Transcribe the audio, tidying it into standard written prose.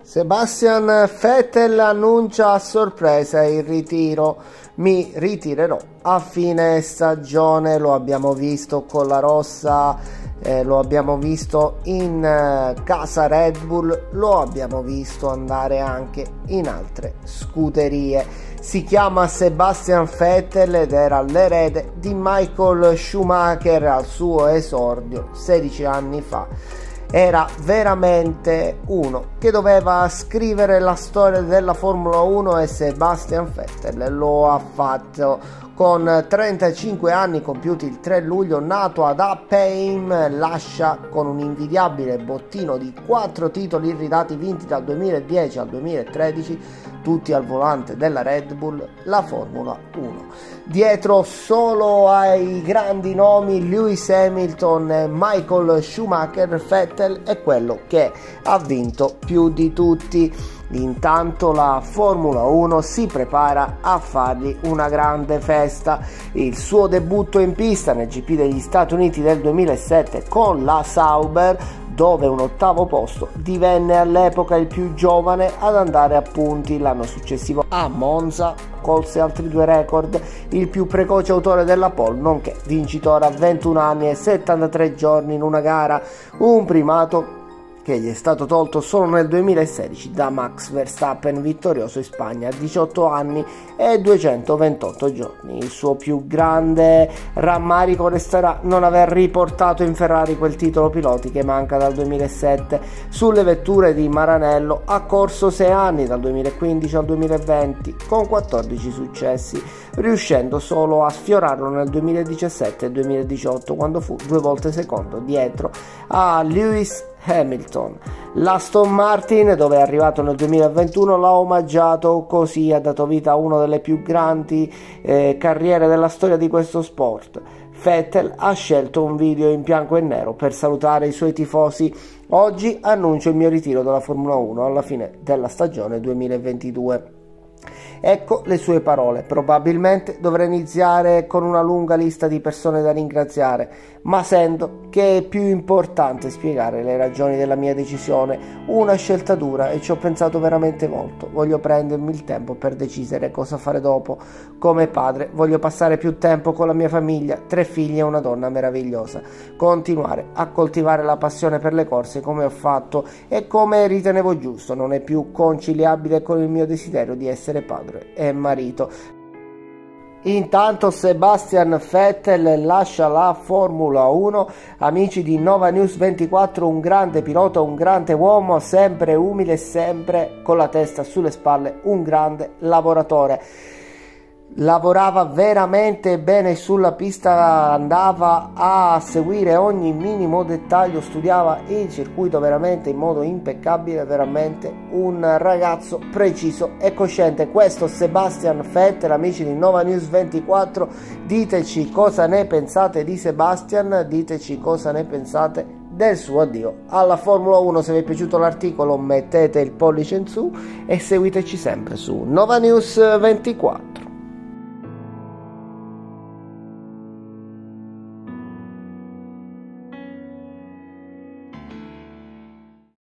Sebastian Vettel annuncia a sorpresa il ritiro. Mi ritirerò a fine stagione. Lo abbiamo visto con la rossa, lo abbiamo visto in casa Red Bull, lo abbiamo visto andare anche in altre scuderie. Si chiama Sebastian Vettel ed era l'erede di Michael Schumacher al suo esordio 16 anni fa. Era veramente uno che doveva scrivere la storia della Formula 1 e Sebastian Vettel lo ha fatto. Con 35 anni compiuti il 3 luglio, nato ad Appheim, lascia con un invidiabile bottino di 4 titoli iridati vinti dal 2010 al 2013, tutti al volante della Red Bull, la Formula 1. Dietro solo ai grandi nomi Lewis Hamilton e Michael Schumacher, Vettel è quello che ha vinto più di tutti. Intanto la Formula 1 si prepara a fargli una grande festa. Il suo debutto in pista nel GP degli Stati Uniti del 2007 con la Sauber, dove un ottavo posto divenne all'epoca il più giovane ad andare a punti. L'anno successivo a Monza colse altri 2 record: il più precoce autore della pole, nonché vincitore a 21 anni e 73 giorni in una gara, un primato che gli è stato tolto solo nel 2016 da Max Verstappen, vittorioso in Spagna a 18 anni e 228 giorni. Il suo più grande rammarico resterà non aver riportato in Ferrari quel titolo piloti che manca dal 2007. Sulle vetture di Maranello ha corso 6 anni, dal 2015 al 2020, con 14 successi, riuscendo solo a sfiorarlo nel 2017 e 2018, quando fu 2 volte secondo dietro a Lewis Hamilton. L'Aston Martin, dove è arrivato nel 2021, l'ha omaggiato, così ha dato vita a una delle più grandi carriere della storia di questo sport. Vettel ha scelto un video in bianco e nero per salutare i suoi tifosi. Oggi annuncio il mio ritiro dalla Formula 1 alla fine della stagione 2022. Ecco le sue parole: probabilmente dovrei iniziare con una lunga lista di persone da ringraziare, ma sento che è più importante spiegare le ragioni della mia decisione. Una scelta dura e ci ho pensato veramente molto. Voglio prendermi il tempo per decidere cosa fare dopo. Come padre voglio passare più tempo con la mia famiglia, 3 figli e una donna meravigliosa. Continuare a coltivare la passione per le corse come ho fatto e come ritenevo giusto non è più conciliabile con il mio desiderio di essere padre e marito. Intanto Sebastian Vettel lascia la Formula 1. Amici di Nova News 24, un grande pilota, un grande uomo, sempre umile e sempre con la testa sulle spalle, un grande lavoratore. Lavorava veramente bene sulla pista, andava a seguire ogni minimo dettaglio, studiava il circuito veramente in modo impeccabile, veramente un ragazzo preciso e cosciente. Questo Sebastian Vettel, amici di Nova News 24, diteci cosa ne pensate di Sebastian, diteci cosa ne pensate del suo addio alla Formula 1. Se vi è piaciuto l'articolo mettete il pollice in su e seguiteci sempre su Nova News 24.